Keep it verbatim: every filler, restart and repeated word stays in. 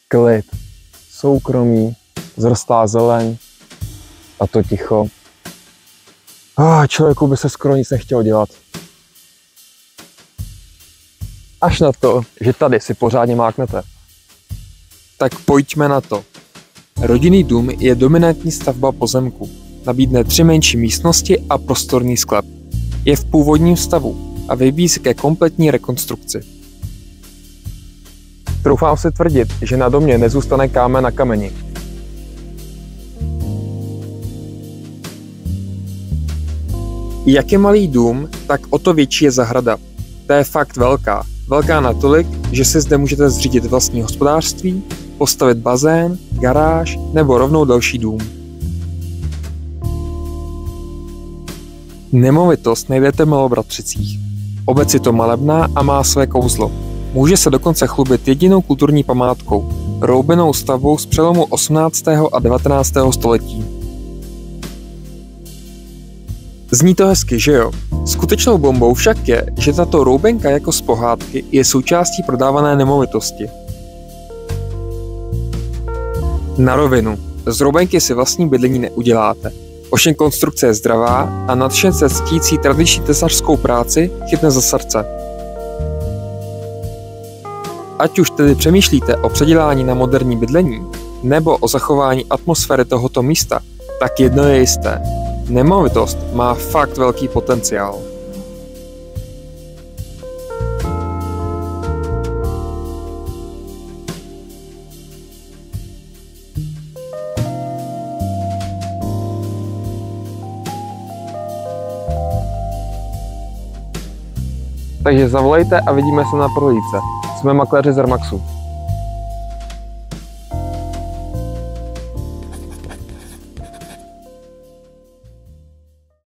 klid, soukromí, zrstá zeleň a to ticho. Ah, člověku by se skoro nic nechtělo dělat. Až na to, že tady si pořádně máknete. Tak pojďme na to. Rodinný dům je dominantní stavba pozemku. Nabídne tři menší místnosti a prostorný sklep. Je v původním stavu a vybízí se ke kompletní rekonstrukci. Troufám si tvrdit, že na domě nezůstane kámen na kameni. Jak je malý dům, tak o to větší je zahrada. Ta je fakt velká. Velká natolik, že si zde můžete zřídit vlastní hospodářství, postavit bazén, garáž nebo rovnou další dům. Nemovitost najdete v Malobratřicích. Obec je to malebná a má své kouzlo. Může se dokonce chlubit jedinou kulturní památkou, roubenou stavbou z přelomu osmnáctého a devatenáctého století. Zní to hezky, že jo? Skutečnou bombou však je, že tato roubenka jako z pohádky je součástí prodávané nemovitosti. Na rovinu, z roubenky si vlastní bydlení neuděláte. Ovšem konstrukce je zdravá a nadšence ctící tradiční tesařskou práci chytne za srdce. Ať už tedy přemýšlíte o předělání na moderní bydlení nebo o zachování atmosféry tohoto místa, tak jedno je jisté. Nemovitost má fakt velký potenciál. Takže zavolejte a vidíme se na prohlídce. Jsme makléři z Remaxu.